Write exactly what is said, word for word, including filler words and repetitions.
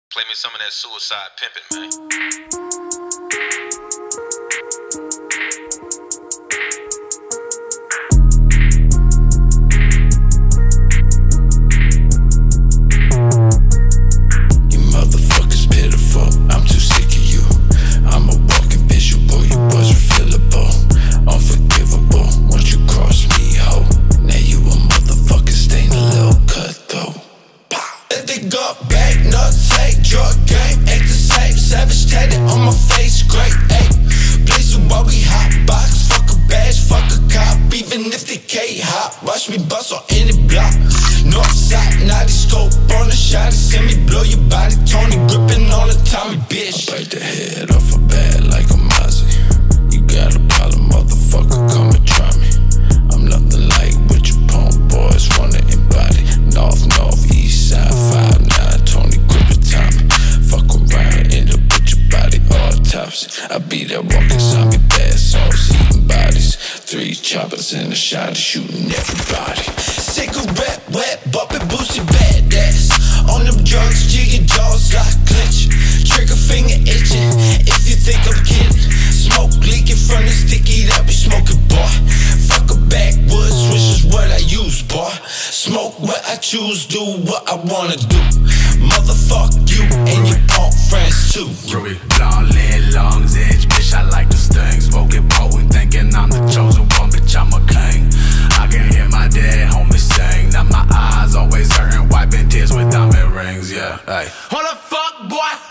Play me some of that suicide pimpin', man. Watch me bust on any block. Northside, naughty scope on the shot. Send me blow your body. Tony gripping on the Tommy, bitch. I bite the head off a bat like a Mozzie. You got a problem, motherfucker, come and try me. I'm nothing like what you punk boys wanna embody. North, north, east side, five nine, Tony gripping Tommy. Fuck around, end up with your body autopsy. I be that walking zombie, bad sauce, eating bodies. Three choppers in the shot, shooting everybody. Cigarette wet, bumping boosty badass. On them drugs, jiggy jaws, lock clench. Trigger finger itching, if you think I'm kidding. Smoke leaking from the sticky that we smoking, boy. Fuck a backwoods, switch is what I use, boy. Smoke what I choose, do what I wanna do. Motherfuck you and your punk friends too. Ruby, long leg, long edge, bitch, I like those things. Smoking potent, thinking I'm the chosen one, bitch, I'm a king. I can hear my dad, homie, sing. Now my eyes always hurting, wiping tears with diamond rings, yeah. Hey. Hold the fuck, boy.